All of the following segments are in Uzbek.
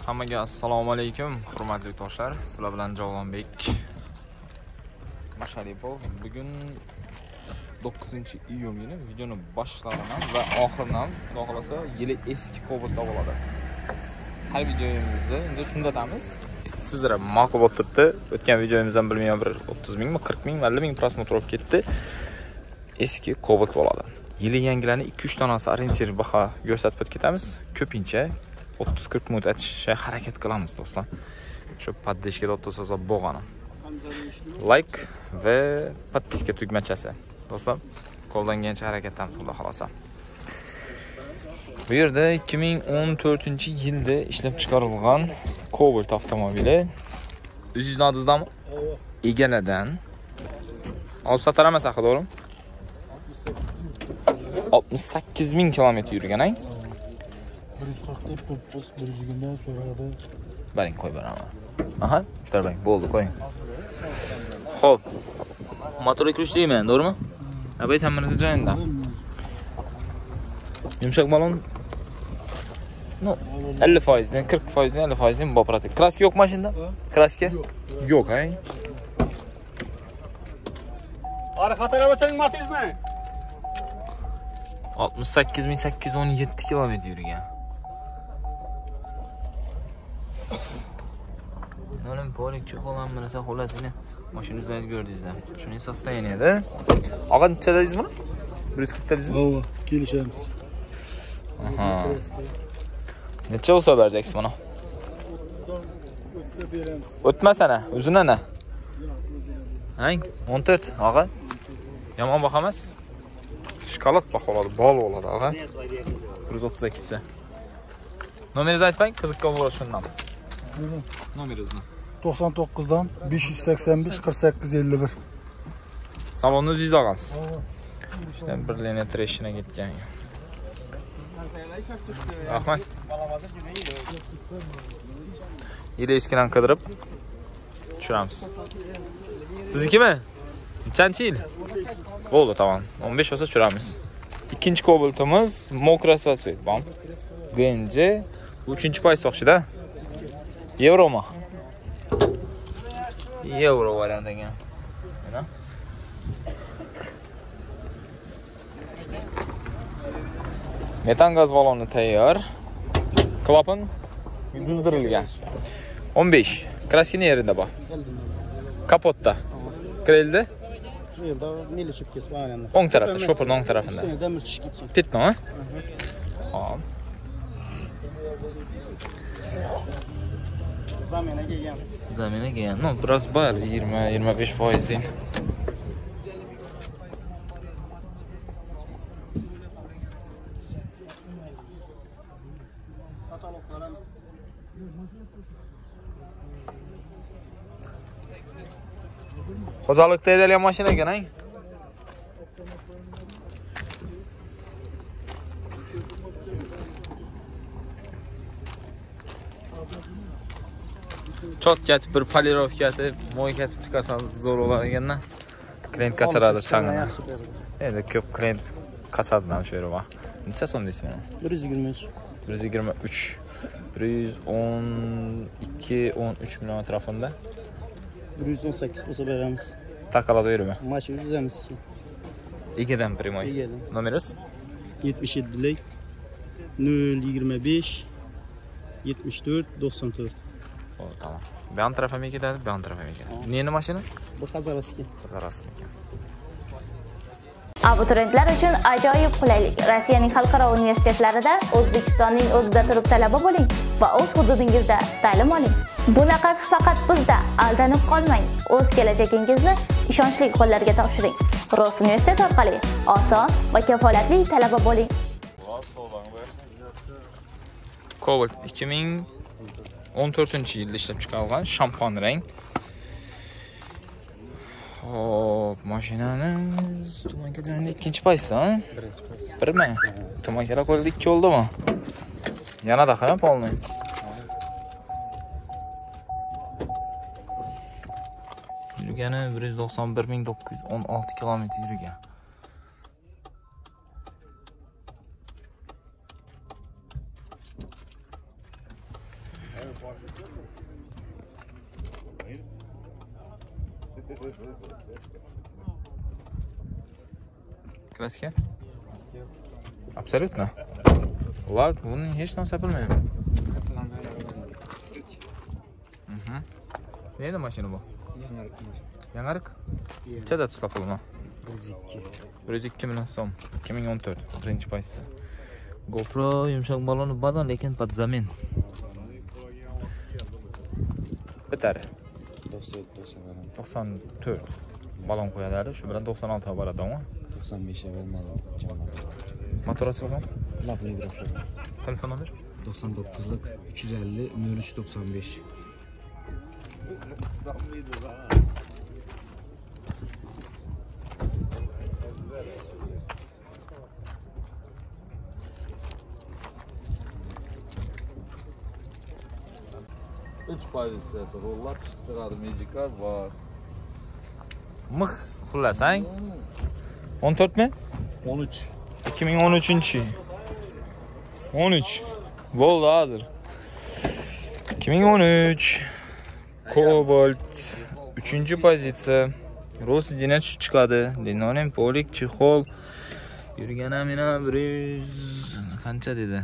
Hammaga assalomu alaykum, hurmatli do'stlar. Sizlar bilan Javlonbek Masharipov. Bugun 9-iyun kuni videoni boshlaridan va oxiridan, xudo xolasa, yili eski Cobalt'da bo'ladi. Har videomizda endi tundatamiz. Sizlar ma'qul bo'lib turibdi. O'tgan videomizdan bilmayman bir 30 mingmi, 40 ming, 50 ming prosmotr olib ketdi. Eski Cobalt bo'ladi. Yili yangilarni 2-3 donasi orientir baho ko'rsatib o'tib ketamiz. Ko'pincha 30-40 minut aytishga harakat qilamiz do'stlar. Shu poddeshkada o'tsa bo'lg'ani. Like va podpiska tugmachasi. Do'stlar, qo'ldan kelgancha harakat qilamiz, xudo xolasa. Bu yerda 2014-yilda ishlab chiqarilgan Cobalt avtomobili. O'zingizni odingizdami? Egaladan olib sotar emas, to'g'rimi? 68 ming kilometr yurgan, ay? 140 deb to'ppoz 120dan so'radi. Baring qo'y beraman. Aha, ishlar bang, bo'ldi, qo'ying. Xo'p. Motorga kirishdingmi, to'g'rimi? Abay hammasi joyida. Yumshoq balon. No, 50%, 40%, 50% boprati. Kraska yo'q mashinada? Kraska? Yo'q, ay. Ara xatara o'tiring Matizmi? 68817 kilometr yurgan. Olim polikchi falan bilasa xolasini mashinangizni ko'rdingizlar. Shuning sostoyaniyada. Og'a necha dedingiz buni? 140 dedingizmi? Ha, kelishamiz. Aha. Necha olsa beracaksiniz buni? 30dan o'tsa beramiz. O'tmasana, uzunana. Hang, 14, og'a. Yomon baho emas. Shokolad baholadi, bol bo'ladi, og'a. 132 sa. Nomeringizni aytmang, qiziqqan bo'ladi shundan. Nomeringizni. 99dan 585 48 51. Salonni o'zingiz olgansiz. İşte bir lene treshina ketgan. Rahmat. Yili eskidan qidirib tushiramiz. Siznikimi? Nechanchi yil? Bo'ldi, tamam. 15 bo'lsa tushiramiz. Ikkinchi Cobaltimiz mokro asfalt svet. Bom. GNG. Bu 3-pay soqchida. Yevromi? Yevro variant ekan. Mana. Metan gaz baloni tayyor. Klapan düzdürülgan. 15. Kraskini yerida bor. Kapotda. Kireldi. Yo'lda meli chiqib ketib qolgan. O'ng tarafda, shoferning o'ng tarafida. Demir tushib ketgan. Ketdimi, ha? Hop. Zamena kelgan. Zamena kelgan. No, biroz bor, 20-25% deng. Xo'jalikda haydalgan mashina ekan, ay. Chotkatib bir polirovkatib, mo'ykatib chiqarsangiz zo'r bo'lar ekanda. Klient qachiradi changini. Endi ko'p klient qachadidan shu yerga. Necha so'm deysiz buni? 123. 123. 112-13 million atrofida. 118 bo'lsa beramiz. Taqalada yurma. Mashina yuzamiz. Egadan primoy. Egadan. Nomeringiz? 77lik 025 74 94. Oh, tamam. Buyon taraf ham ketadi, buyon taraf ham ketadi. Neni mashina? Bu Qazaraski. Qazaraski ekan. Abituriyentlar uchun ajoyib qulaylik. Rossiyaning xalqaro universitetlarida O'zbekistonning o'zida turib talaba bo'ling va o'z hududingizda ta'lim oling. Bunaqasi faqat bizda. Aldanib qolmang. O'z kelajagingizni ishonchli qo'llarga topshiring. Ross universitet orqali oson va kafolatli talaba bo'ling. Cobalt 2014-yilda ishlab chiqarilgan shampan rang. Hop, mashinamiz tumanka joyida ikkinchi paysi, ha? Birmi? Tumankalar qo'lida 2 bo'ldimi? Yanada qarab olmang. Yurgani 191.916 kilometr yurgan. Kraska? Absolutno. Lak, buning hech narsa bilmayman. Nerede mashina bu? Yangarik. Nechada ishlab qolgan? 102 million so'm. 2014, birinchi paysi. GoPro yumshoq baloni badon, lekin под zamin. Bitari. 94 balon qo'yadi, shu bilan 96 ga boradimi? 95 ga bermadi. Motor ochilgan? Lapli grafik. Telefon nomer? 99lik 350 0395. Üç pay listesi, rollar çıkardı, medikal var. Mıh, xullas, hang? 14 mi? 13. 2013. 13. Bo'ldi hozir. 2013. Cobalt 3-pozitsiya. Rosidina tushib chiqadi. Linoleum polik chexol. Yurgani mena 100 qancha dedi?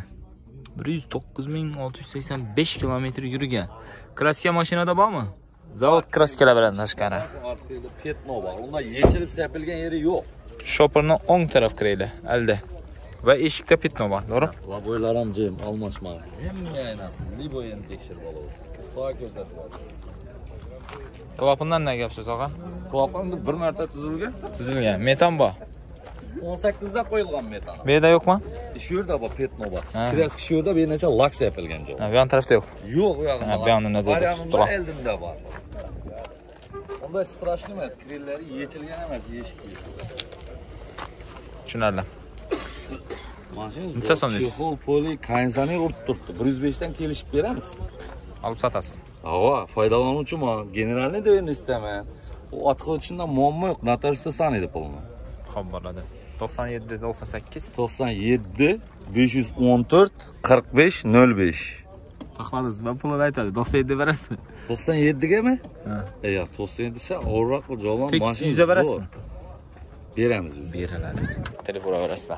109.685 kilometr yurgan. Kraska mashinada bormi? Zavod kraskalar bilan tashqari. Arkada petno var. Onlar yechilib sepilgan yeri yo'q. Shopperning o'ng taraf kirayli, alda. Va eshikda petno bor, to'g'ri? Va bo'ylar ham jim, almashmadi. Hamma aynasi, libo endi tekshirib olamiz. Xudo ko'rsatyapti. Klapandan nima gap so'z, og'a? Klapan bir marta tuzilgan. Tuzilgan. Metan bor. 18 da qo'yilgan metan. Bu yerda yo'qmi? Shu yerda bor petno bor. Ha. Kresk shu yerda bir necha lak sepilgan joy. Ha, bu yon tarafda yo'q. Yo'q, u yoqda. Ha, bu yoqni nazarda tutib Variantlar turing. eldimda bor. Unda strashli emas, krillari yechilgan emas, eshik. Tushunarli. Mashina Necha so'm deysiz? Chexol poli konditsioner urib turibdi. 105 dan kelishib beramiz. Olib sotasiz. Ava, foydalanuvchiman. Generalni deyni istaman. U otqa o'tishida muammo yo'q. Notariusda sanaydi pulni. Xo'p, bo'ladi. 97 98 97 514 45 05. taxladingiz. Men pulini aytadi. 97 berasizmi? 97 gami? Ha. Yo'q, 97 desa avroq jo'lan Tekis mashina. 100 berasizmi? Beramiz. Beriladi. Telefon berasizlar.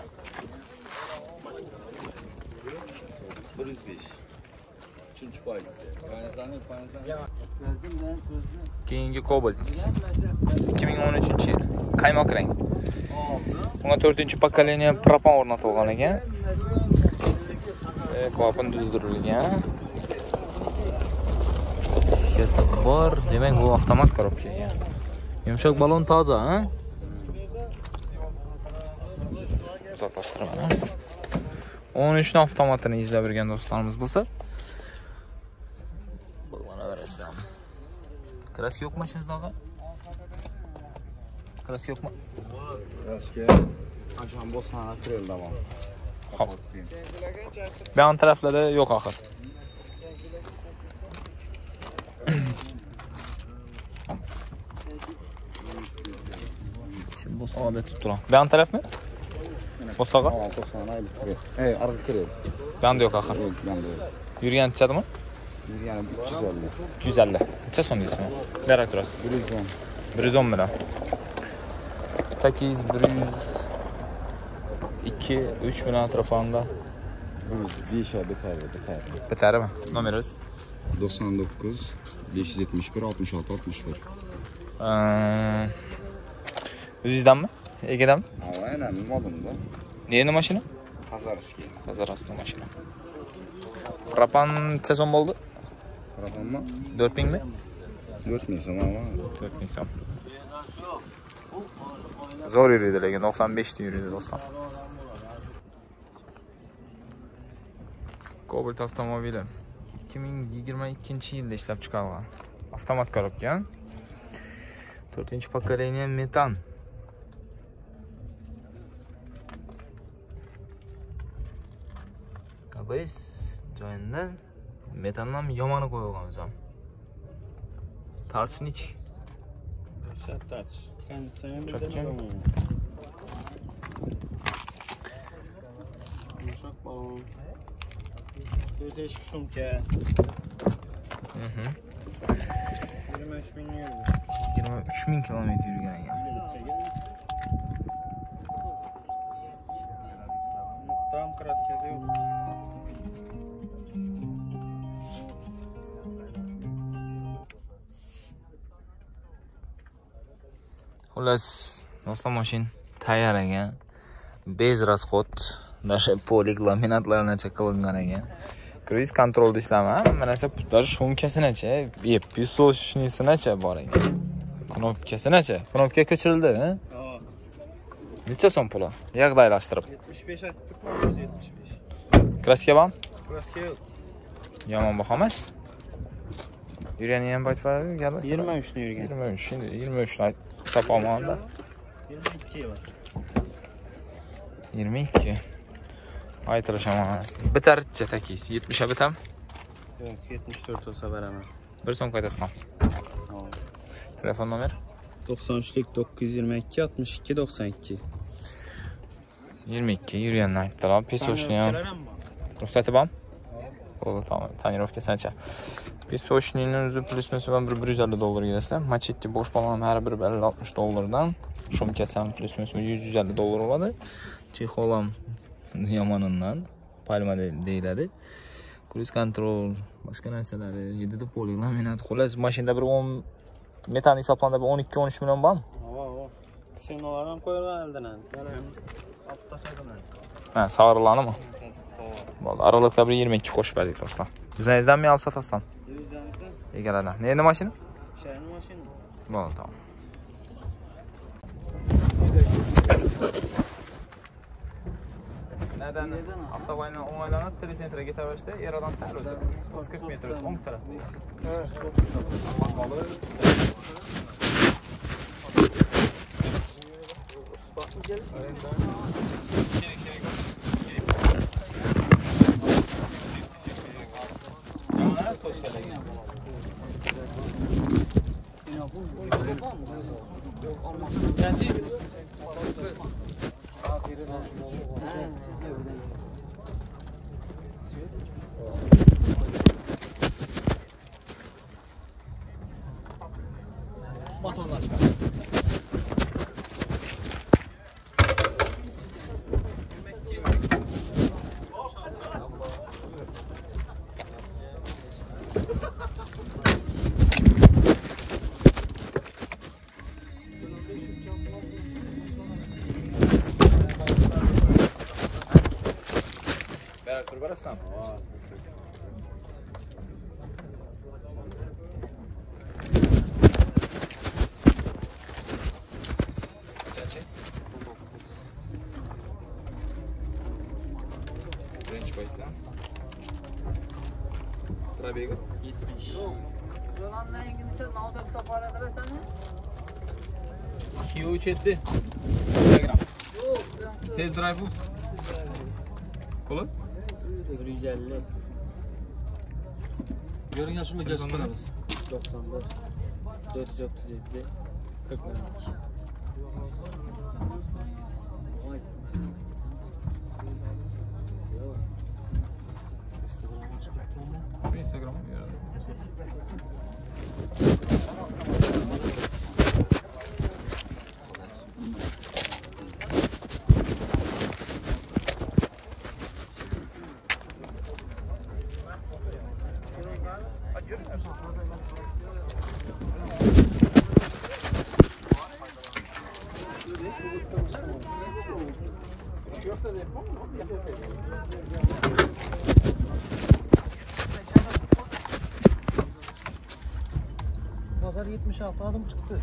105. 3-poyiz. Konditsioner. Keyingi Cobalt 2013-yil. Qaymoq rang. Bunga 4-pokoleniya propan o'rnatilgan ekan. Klapan duzdirilgan. Siyasi bor. Demak, bu avtomat korobka ekan. Yumshoq balon toza, ha? Uzoqlashtiramiz. 13 ni avtomatini izlab yurgan do'stlarimiz bo'lsa, bo'lganaverasizlar. Kraska yo'qmi mashinangizda, og'a? Kraska yo'qmi? Kraska qachon bo'lsa kireldaman. Xo'p. Bu yon taraflari yo'q axir. Şimdi bu sağda tutturan. Bu yon tarafmi? Bu sağa? Arka kirel. Bu yonda yo'q axir. Yurgan tushadimi? Yani 250. 250. Necha so'm deysizmi? Berak turasiz. 110. 110 million. 8 100 2 3 million atrofında. 100 biter. Bitarmi? Nomeringiz? 99 571 66 61. O'zingizdanmi? Egadanmi? Aynen modumda. Neyini mashina? Pazarski. Pazarasli mashina. Propan necha so'm bo'ldi? Rakamma 4000 mi? 4000 so'm ama 4000 so'm. Zo'r yuradi lekin 95 ta yuradi do'stlar. Cobalt avtomobili 2022-yilda ishlab chiqarilgan. Avtomat korobka. 4-pokoleniya metan. Biz joyida metandan yomoni qo'yilgan o'zim. Tarchni ichik. Tarch. Chakkan. Yumshoq balon. 4 eshik shumka. Mhm. 23 bin yürüdü. 23.000 kilometre yurgan ekan. Tam kraskasi yok. Xullas, do'stlar mashin tayyor ekan. Bez rasxod, dasha polik laminatlargacha qilingan ekan. Kruiz kontrolda ishlaman. Mana shu putlar shumkasinacha, pistolshnisinacha bor ekan. Knopkasinacha. Knopka ko'chirildi, ha? Necha so'm puli? Yag'daylashtirib. 75 aytdik, 175. Kraska bormi? Kraska yo'q. Yomon baho emas. Yurgani ham aytmadi, gaplar. 23 ni yurgan. 23, endi 23 ni hisob olmanda. 22 var. 22. Aytilish emas. Bitarcha takis. 70 ga bitam. Yo'q, 74 olsa beraman. 1 so'm qaytasiz. Telefon nomer 93'lik 922 62 92. 22 yurganini aytdilar. Pesoshni ham ruxsati bormi? Bo'ldi, tamam. Tonirovkasinacha. Pesoshning o'zi plyus-minus $150 berasizlar. Machetti bo'sh balon har biri $50-60 Shumkasi ham plyus-minus $100-150 bo'ladi. Chexol ham Yamanından Palma deyiladi. Cruise control, boshqa narsalari, 7 da polik laminat. Xullas, mashinada bir 10 metan hisoblanib 12-13 million bormi? Sinolar ham qo'yilgan eldan. Ha, savrilganimi? Bo'ldi, aralıkda bir 22 qo'shib berdik do'stlar. Bizingizdanmi olib sotasizdan? Bizdan. Egaradan. Neydi mashina? Shayni mashina. Bo'ldi, tamam. Neden? Avtobaydan o'ng'aylanasiz, telesentraga ketaverishda, Erodan sal o'tib, 40 metr o'tib, o'ng taraf. Batondan çıkar. Beraber barasam. Birinchi qo'ysam. Probegi 70. Yo'landan ingilizcha navbat toparadilar seni. Q7. Telegram. Test drive bus. Qo'li? 150. Görün yaşımda geçip kalırız. 91. 437. 42. Instagram'a mı yaradı? Pazar 76 adım çıktı.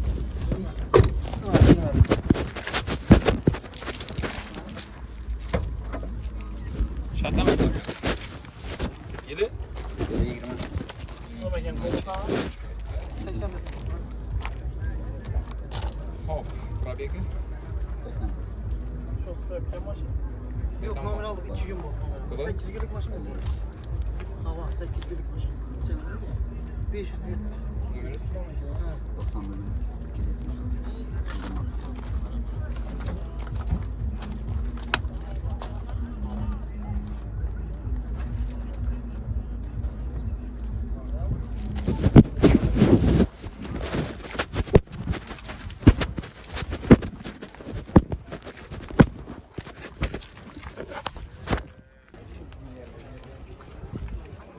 Şartlar mı satıyorsun? 7? 80. Hop, probegi? Yok nomer aldık 2 gün bu. 8 günlük maşın mı? Hava 8 günlük maşın. 500 bin. Numarası? 91.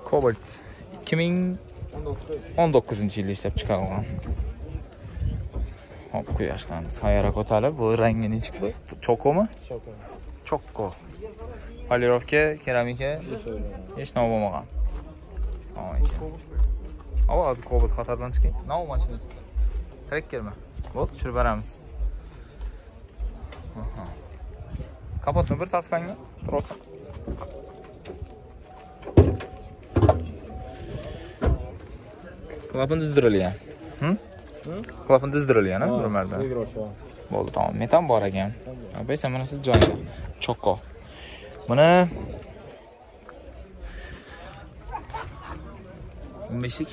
Cobalt 2019-yilda ishlab chiqarilgan. Hop, quyoshdan sayyoraga ko'tarib, bu rangi nechik bu? Chokomi? Chokko. Polirovka, keramika hech nima bo'lmagan. Ava hozir Cobalt qatordan chiqing. Nima mashinasi? Trekkermi? Bo'p, tushirib beramiz. Kapotni bir tartibangmi? Turolsa. Klapan dizdirilgan. Klapan dizdirilgan, bir marta. Bo'ldi, tamam. Metan bor ekan. Baysa mana siz joyida. Chokko. Buni beshik.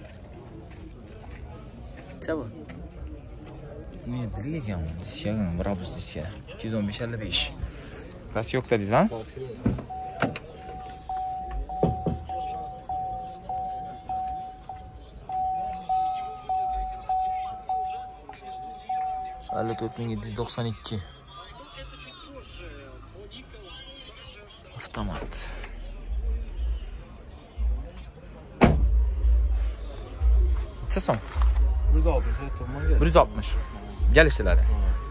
Chava. Bu yerda ekan, disyagan, brabus disya. 215-55. Klasi yo'q dedingiz, ha? Hali 4792. Avtomat. Necha so'm? 160. Geliştiriladi.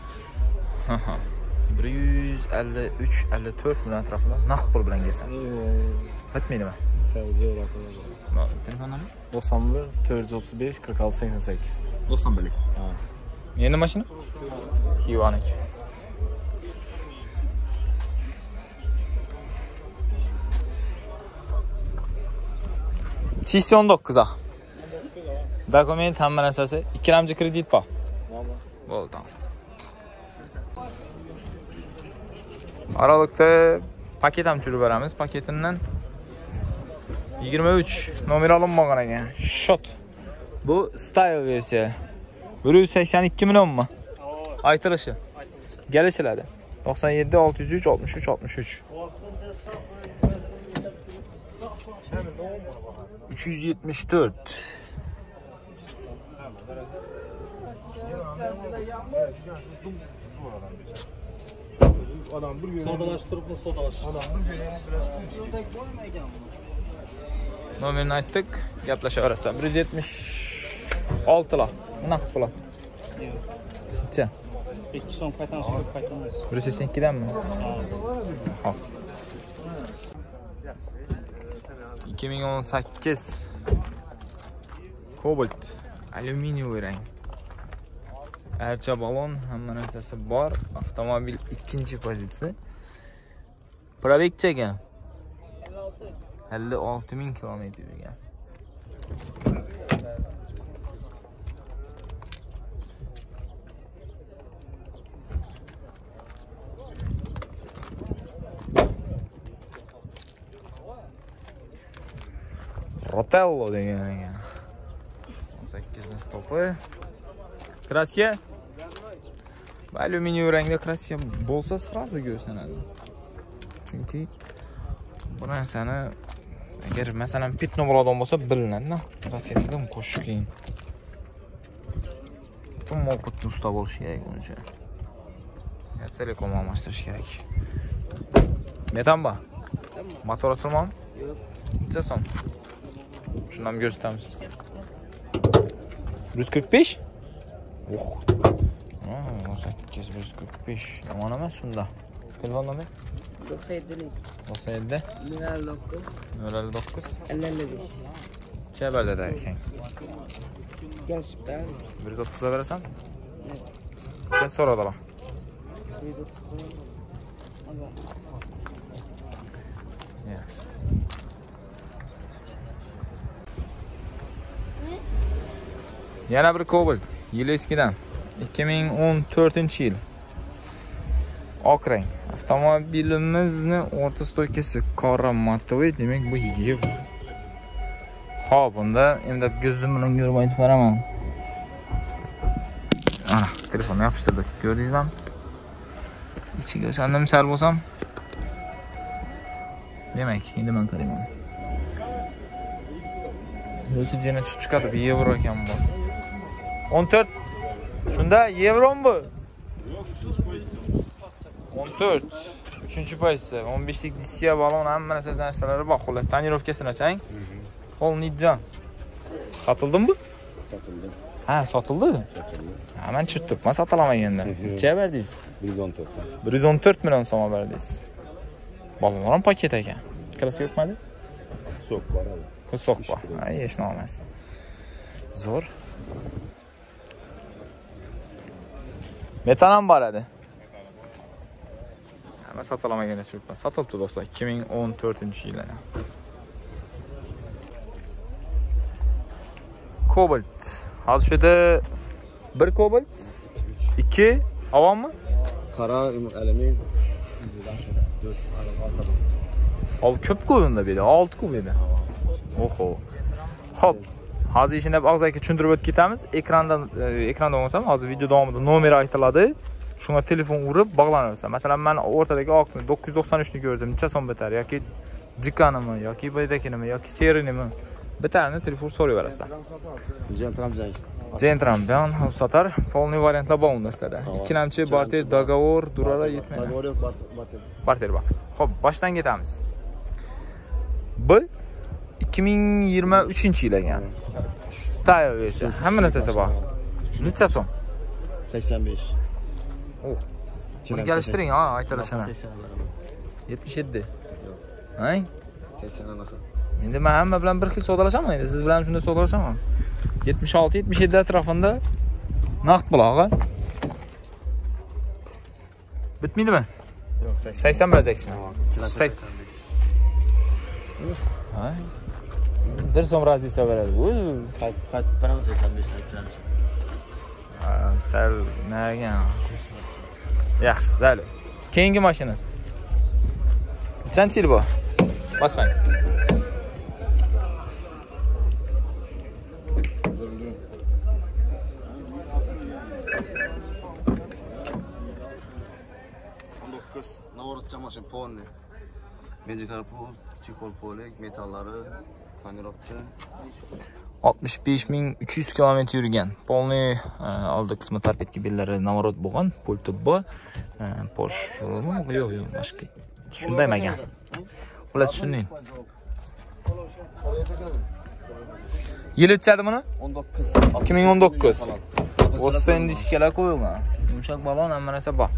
153, 54 million atrofida naqd pul bilan kelsan. Bitmaydimi? Telefon nomeri? 91 435 46 88. 91lik. Endi mashina? Hyundai. Чисти 19 ah. Dokument hamma narsasi 2 ramzi kredit bor. Bo'ldi, tamam. Aralıkta paket ham tushirib beramiz. Paketidan 23 nomer olinmagan ekan. Shot. Bu style versiya. 182 millionmi? Aytilishi. Gelishiladi. 97 603 63 63. 374. Sodalashtirib, Nomerini aytdik, gaplashaverasizlar. 176 la. Naqd pul. Necha? 2 so'm qaytamiz, qaytamiz. 182 danmi? Xo'p. 2018 Cobalt alyuminiy rang. Archa balon, hamma narsasi bor. Avtomobil ikkinchi pozitsiya. Probeg ekan. 56,000 kilometr yurgan. Rotello degan ekan. 18 stopi. Kraska. Alyuminiy rangda kraska bo'lsa sразу ko'rsanadi. Chunki bu narsani agar masalan pitno bo'ladigan bo'lsa bilinadi-da. Kraskasidan qo'shish qiyin. Tüm opitni usta bo'lish kerak uning uchun. Telekom almashtirish kerak. Metan bor. Motor ochilmoqmi? Yo'q. Necha so'm? Shuni ham ko'rsatamiz. 145? Oh. 145. Yomon emas shunda. Telefon nomeri? 97. 97. 09. 09. 55. Chabarda ekan. Gelishibdi. 130 ga berasan? Yo'q. Necha so'radilar? 130 so'm. Yaxshi. Yana bir Cobalt, yil eskidan. 2014-yil. Oq rang. Avtomobilimizni o'rta stoykasi qora motovoy, demak bu yev. Xo'p, unda endi ko'zim bilan ko'rib aytib beraman. Ana, telefonni yopishtirdik. Ko'rdingizmi? Ichiga o'shandan sal bo'lsam. Demak, endi men qarayman. O'zi yana tushib chiqadi, yevro ekan bu. 14. Shunda yevromi bu? 14. 3-chi pozitsiya. 15lik diska, balon, hamma narsalari bor. Xullas, tonirovkasini oching. Qo'l nidjon. Sotildimi bu? Sotildi. Ha, sotildi. Ha, men tushirtibman sotilamaganda. Necha berdingiz? 114. 114 million so'm berdingiz. Balonlar ham paket ekan. Kirasi yo'qmadi? Sok bor. So'q bor. Ay, hech nima. Zo'r. Metan ham bor edi. Hamma sotilamaganda tushirtibman. Sotilibdi do'stlar, 2014-yil. Cobalt. Hozir shu yerda 1 Cobalt, 2 avammi? Qara alamin izidan shara 4 arqada. Al ko'p ko'rinda bu yerda, 6 ko'p edi. Oho. Xo'p, hozir ishini og'zaki tushuntirib o'tib ketamiz. Ekranda bo'lsam, hozir video davomida nomer aytiladi. Shunga telefon urib bog'lanaversa. Masalan, men o'rtadagi oqni 993 ni ko'rdim. Necha so'm bitar yoki jikanimi yoki baydakinimi yoki serinimi? Bitarni telefon so'rayverasizlar. Jentram bilan ham sotar. Полный variantlar bor undaslarda. Ikkilamchi barter, dogovor, durara yetmaydi. Dogovor yo'q, barter. Barter bor. Xo'p, boshdan ketamiz. Bu 2023-yil ekan. Style versiya. Hamma narsasi bor. Necha so'm? 85. Oh. Buni kelishtiring, ha, aytilishini. 77. Hay? 80 anaqa. Endi men hamma bilan bir xil savdolashaman, endi siz bilan shunday savdolashaman. 76-77 atrofida naqd bulog'i. Bitmaydimi? Yo'q, 80 beracaksizmi? 85. Hay. 1 so'm razlika beradi. Qaytib beraman 85 dan. Sal nagan. Yaxshi, zali. Keyingi mashinasi. Qancha yil bu? Bosmang. Navorotcha mashin polni. Benjikar pol, chikol polek, metallari, tonirovka. 65300 kilometr yurgan. Polni oldi qismi tarpetki bellari navorot bo'lgan, pulti bor. Porsche yo'q, boshqa. Shunday ekan. Xullas shunday. Yil o'tadi buni? 19. 2019. O'ssan diskalar qo'yilgan. Yumshoq balon hamma narsa bor.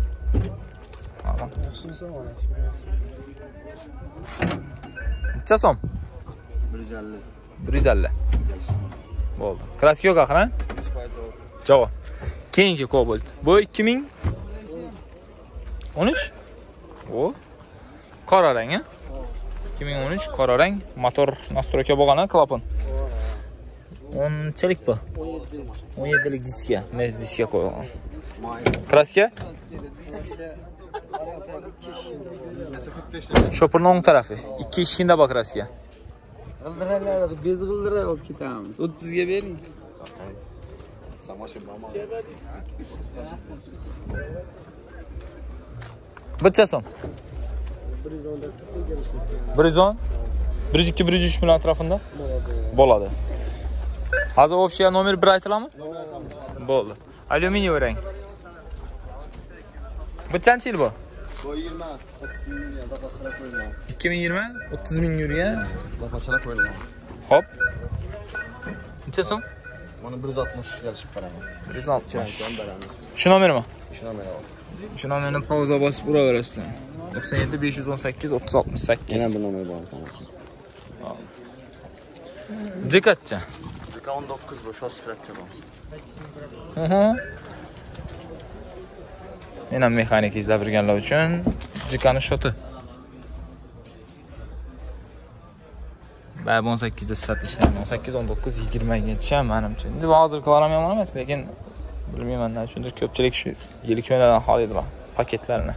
Necha so'm? 150. 150. Bo'ldi. Kraska yo'q axir, ha? 100%. Javob. Keyingi Cobalt. Bu 2013? O. Qora rang, ha? 2013 qora rang, motor nastroyka bo'lgan-a, klapan. 10chalik bu. 17lik diska, mes diska qo'yilgan. Kraska? Shopirning o'ng tarafi. 2 eshikda bor kraska. G'ildiralari, bez g'ildirar olib ketamiz. 30 ga bering. Samoshim bormi? Bitta so'm. 110, 102, 103 million atrofida bo'ladi. Hozir общий nomer 1 aytilammi? Bo'ldi. Alyuminiy rang. Qancha yil bu? Bu 20, 30 ming zapaslar qo'yilgan. 2020, 30 ming yurgan. Zapaslar qo'yilgan. Xo'p. Necha so'm? Mana 160 kelishib beraman. 160. Shu nomermi? Shu nomer ol. Shu nomerni pauza bosib uraverasizlar. 97 518 3068. Yana bir nomer bor. Jekatcha. Jeka 19 bu, shosi kirakka bor. Men ham mexanik izlab yurganlar uchun Jekani shoti. Ba'zi 18 da sifatli ishlayman. 18, 19, 20 gacha menimcha. Endi hozir qilaram yomon emas, lekin bilmayman, chunki ko'pchilik shu yilik ko'ndadan xoli edilar paketlarini.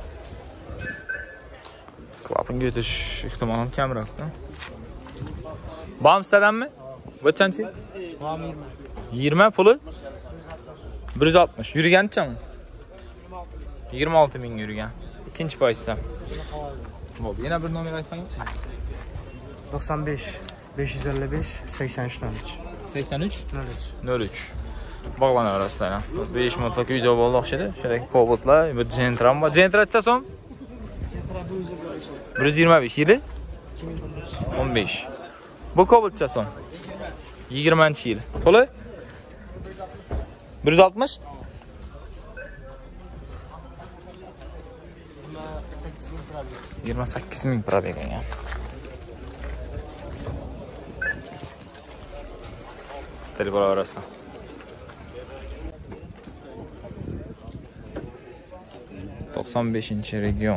Klapanga o'tish ehtimoli ham kamroq-da. Bamstadanmi? Qancha? 20 puli? 160. Yurganchami? 26 ming yurgan. Ikkinchi pozitsiya. Bo'ldi. Yana bir nomer aytsangiz. 95 555 83 03. 83 03. 03. Bog'lanaverasizlar. 5 minutlik video bo'ldi o'xshaydi. Shundagi Cobaltlar, bu Gentram bor. Gentra necha so'm? 125 yili 15. Bu Cobalt'cha son. 20-yil. Puli 160. 28 ming probeg ekan. Telefon orasida. region.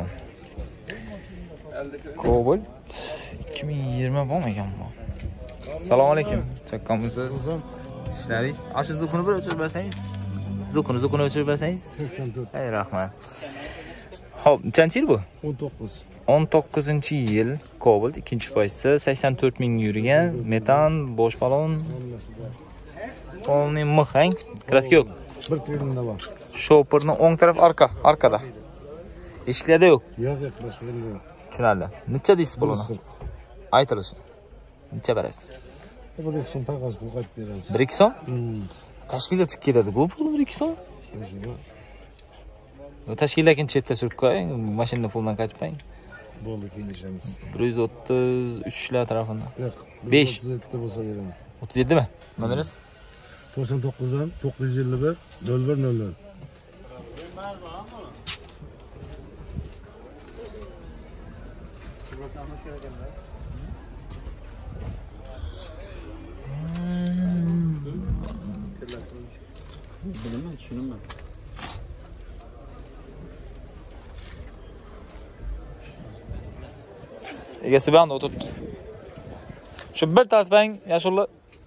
Cobalt 2020 bo'lmagan bu. Assalomu alaykum. Chaqqanmisiz? Ishlaringiz? Ashu zukuni bir o'chirib bersangiz. Zukuni o'chirib bersangiz. 84. Ey rahmat. Xo'p, nechanchi yil bu? 19. 19-yil Cobalt ikkinchi foizsi 84 ming yurgan, metan, bosh balon. Polni mixang, kraska yo'q. Bir kredimda bor. Shopperni o'ng taraf arkada. Eshiklarda yo'q. Yo'q, boshqarida yo'q. Tushunarli. Necha deysiz pulini? Aytilishi. Necha berasiz? 1-2 so'm paqas pul qaytib beramiz. 1-2 so'm? Tashkilga chiqib ketadi-ku pul 1-2 so'm. Tashkildakin chetda surib qo'ying, mashina puldan qaytmang. Bo'ldi, kelishamiz. 133 lar tarafidan. Yo'q. 5. 37 bo'lsa beraman. 37 mi? Nomeringiz? 99dan 951 0100. Bilaman, tushunaman. Egasi bilan o'tibdi. Shu bir tartibang, yashulli.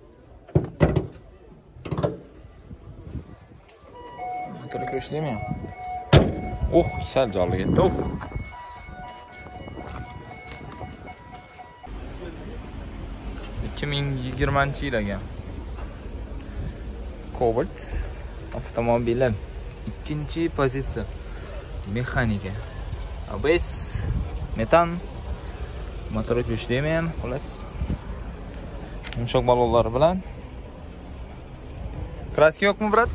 Motor kuchlimi? Sal jonli ketdi. 2020-yil ekan. Cobalt avtomobilim ikkinchi pozitsiya. Mexanika. ABS, metan, motor kuchlimi ham, xolos. Yumshoq balonlar bilan. Kraska yo'qmi, brat?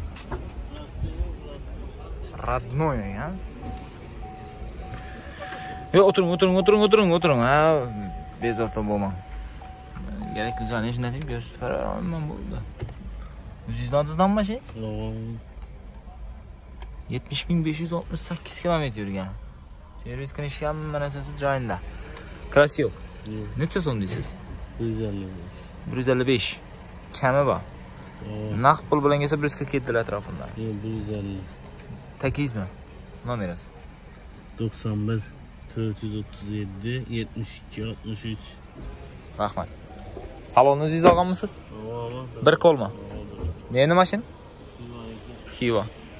Родной, ha? Yo, o'tiring. Ha, bezovta bo'lmang. Kerakli joyni shunday deb ko'rsatib beraman bo'ldi. O'zingizdan mashina? 70.568 kilometr yurgan. Servis qilishga hamma narsasi joyida. Kraska yo'q. Necha so'm deysiz? 155. Kami bor. Naqd pul bilan kelsa 147 lar atrofida. 150. Takizmi? Nomeringiz? 91 437 72 63. Rahmat. Salonni o'zingiz olganmisiz? Bir qo'lmi? Neni mashina? Xiva.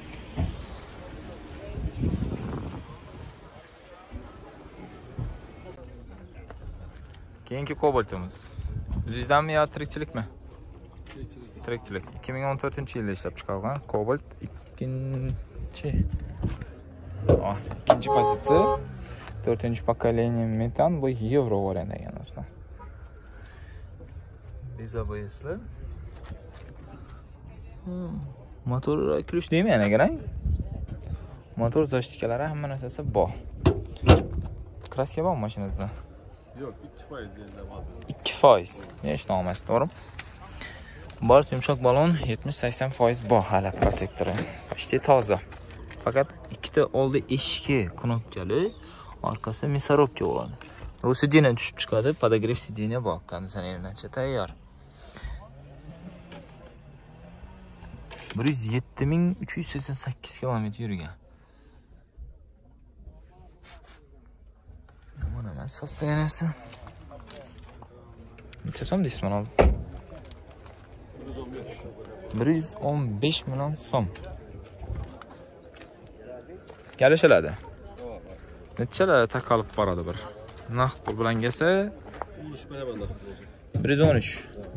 Keyingi Cobaltimiz. O'zingizdanmi yo tirikchilikmi? Tirikchilik. 2014-yilda ishlab chiqarilgan Cobalt ikkinchi pozitsiya. 4-pokoleniya metan, bu Euro variant ekan do'stlar. Bezaboyisli. Motor kulish deymi yana qarang. Motor zashtikalari hamma narsasi bor. Kraska bormi mashinangizda? Yo'q, 2% endi bor. 2%. Hech nomasi, to'g'rimi? Bor yumshoq balon 70-80% bor hali protektori. Почти toza. Faqat ikkita oldi eshigi knopkali, orqasi мясорубка bo'ladi. Rusidina tushib chiqadi, podogrev sidina bor, konditsionernacha tayyor. 107.388 kilometr yurgan. Yomon emas, sostoyanasi. Necha so'm deysiz mana? 115 million so'm. Kelishiladi. Nechalar taqalib boradi bir. Naqd pul bilan kelsa 113.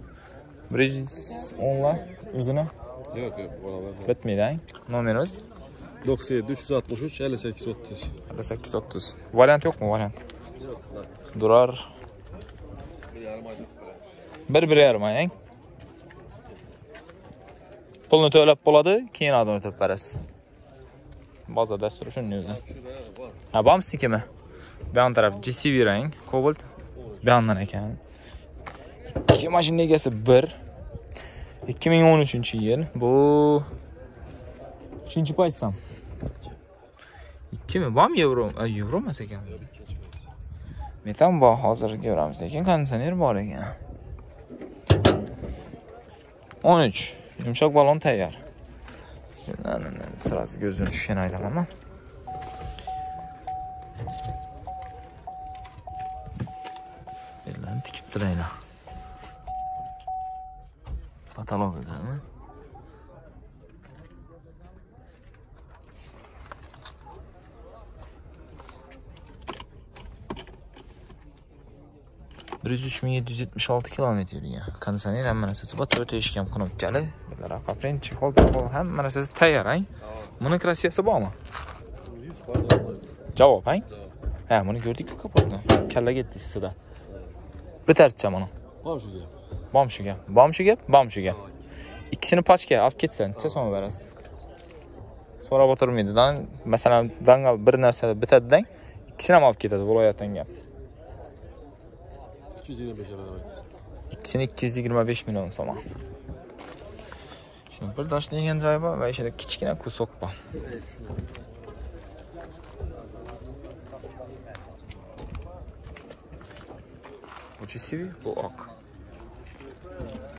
110 lar o'zini? Yo'q, barabar. Bitmaydi. Nomeringiz? 97 363 58 30. 58 30. Variant yo'qmi, variant? Yo'q. Durar. 1.5 mang. Pulni to'lab bo'ladi, keyin o'tirib berasiz. Bozor dasturi shunday o'zi. Ha, bormi siznikimi? Bu yon taraf GCV rang, Cobalt. Bu yondan ekan. İki mashina egasi 1. 2013-yil. Bu 3-paysam. 2 mi? Bor mi yevro? Yevro emas ekan. Metan bor hozir ko'ramiz, lekin konditsioner bor ekan. 13. Yumshoq balon tayyor. Sırası gözünü tushgan aytaman. Ellarni tikib turaylar. Patologlarni. ...103.776 kilometr yurgan. Konditsioner hamma narsasi bor, 4 eshik ham knopkali. Bular apapren, chexol, hamma narsasi tayyor, ang. Buni krassiyasi bormi? Javob, ang. Ha, buni ko'rdik-ku kapotni. Kalla ketdi sizda. Bitarcha buni. Bom shu gap. İkisini paçka olib ketsan, necha so'm berasiz? So'rab o'tirmaydi. Masalan, dangal bir narsada bitadidan, ikkisini ham olib ketadi viloyatdan gap. 225 beramiz. İkisini 225 milyon so'm. Shuni bir tashlangan joyi bor va ichida kichkina kusok bor. Bu GCV, bu oq.